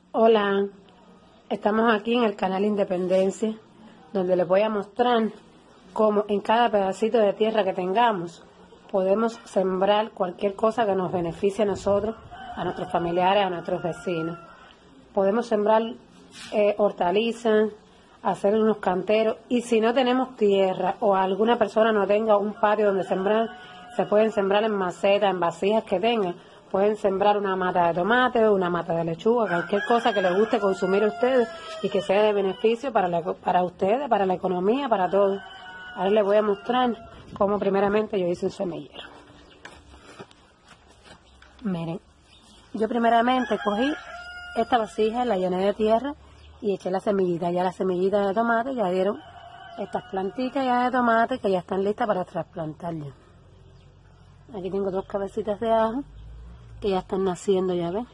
Hola, estamos aquí en el canal Independencia, donde les voy a mostrar cómo en cada pedacito de tierra que tengamos podemos sembrar cualquier cosa que nos beneficie a nosotros, a nuestros familiares, a nuestros vecinos. Podemos sembrar hortalizas, hacer unos canteros, y si no tenemos tierra o alguna persona no tenga un patio donde sembrar, se pueden sembrar en macetas, en vasijas que tengan. Pueden sembrar una mata de tomate, una mata de lechuga, cualquier cosa que les guste consumir a ustedes y que sea de beneficio para ustedes, para la economía, para todo. Ahora les voy a mostrar cómo primeramente yo hice un semillero. Miren, yo primeramente cogí esta vasija, la llené de tierra y eché la semillita. Ya las semillitas de tomate ya dieron estas plantitas ya de tomate que ya están listas para trasplantar ya. Aquí tengo 2 cabecitas de ajo que ya están naciendo, ya ven.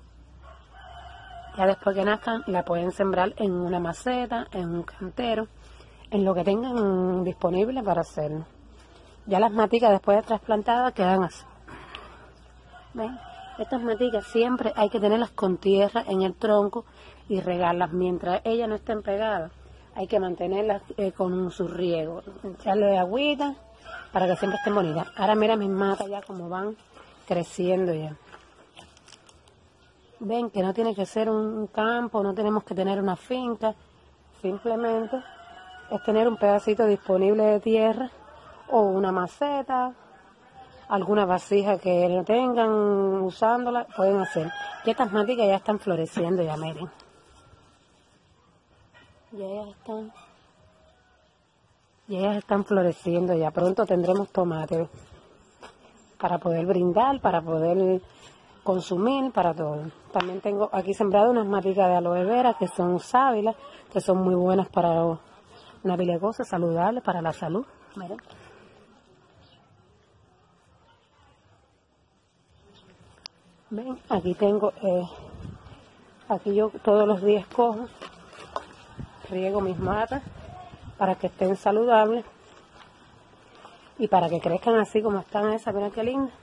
Ya después que nazcan la pueden sembrar en una maceta, en un cantero, en lo que tengan disponible para hacerlo. Ya las maticas después de trasplantadas quedan así. ¿Ven? Estas maticas siempre hay que tenerlas con tierra en el tronco y regarlas. Mientras ellas no estén pegadas, hay que mantenerlas con su riego, echarle agüita para que siempre estén bonitas. Ahora mira mis matas ya como van creciendo ya. Ven que no tiene que ser un campo, no tenemos que tener una finca, simplemente es tener un pedacito disponible de tierra o una maceta, alguna vasija que no tengan usándola, pueden hacer. Y estas maticas ya están floreciendo, ya miren. Ya ellas están floreciendo, ya pronto tendremos tomates para poder brindar, para poder consumir, para todo. También tengo aquí sembrado unas maticas de aloe vera que son sábilas, que son muy buenas para una pila de cosas saludables para la salud. Miren. Ven, aquí tengo, aquí yo todos los días cojo, riego mis matas para que estén saludables y para que crezcan así como están esas. Miren qué lindas.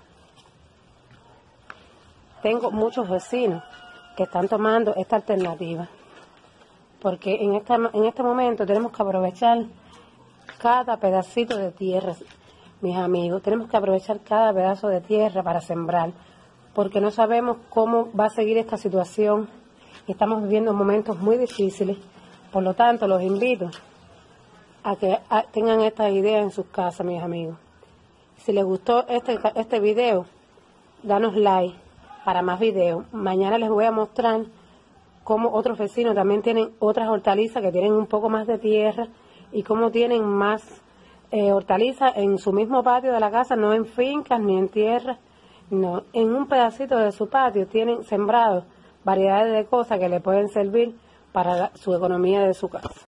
Tengo muchos vecinos que están tomando esta alternativa, porque en este momento tenemos que aprovechar cada pedacito de tierra, mis amigos. Tenemos que aprovechar cada pedazo de tierra para sembrar, porque no sabemos cómo va a seguir esta situación. Estamos viviendo momentos muy difíciles, por lo tanto los invito a que tengan esta idea en sus casas, mis amigos. Si les gustó este video, danos like para más videos. Mañana les voy a mostrar cómo otros vecinos también tienen otras hortalizas que tienen un poco más de tierra y cómo tienen más hortalizas en su mismo patio de la casa, no en fincas ni en tierra, no, en un pedacito de su patio tienen sembrado variedades de cosas que le pueden servir para su economía de su casa.